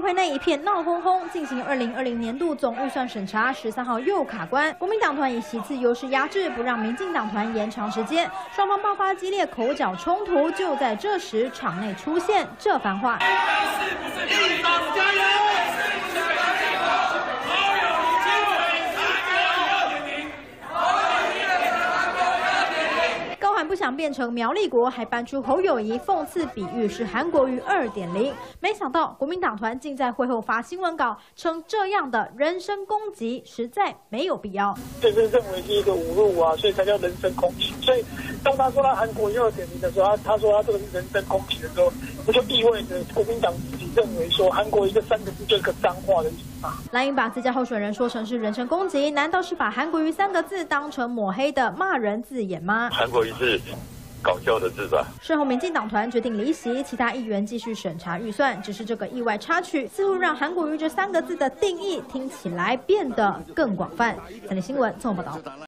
会内一片闹哄哄，进行2020年度总预算审查，13号又卡关。国民党团以席次优势压制，不让民进党团延长时间，双方爆发激烈口角冲突。就在这时，场内出现这番话。 不想变成苗栗国，还搬出侯友宜讽刺比喻是韩国瑜2.0。没想到国民党团竟在会后发新闻稿，称这样的人身攻击实在没有必要。 这是认为是一个侮辱啊，所以才叫人身攻击。所以当他说他韩国瑜2.0的时候，他说他这个是人身攻击的时候，不就意味着国民党自己认为说韩国瑜这3个字就是个脏话的意思吗？ 蓝营把自家候选人说成是人身攻击，难道是把韩国瑜3个字当成抹黑的骂人字眼吗？ 韩国瑜是 搞笑的字吧。 事后，民进党团决定离席，其他议员继续审查预算。只是这个意外插曲，似乎让韩国瑜这3个字的定义听起来变得更广泛。三立新闻综合报道。